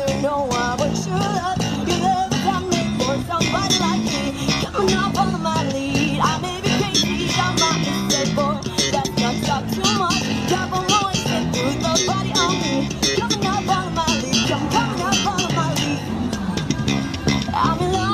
other, no one but your love. You never come in for somebody like me. Coming up on my lead, I may be crazy, I'm not mistake, boy. That's not talk too much. Drop on my waist and put the body on me. Coming up on my lead, coming up on my lead. I'm in love.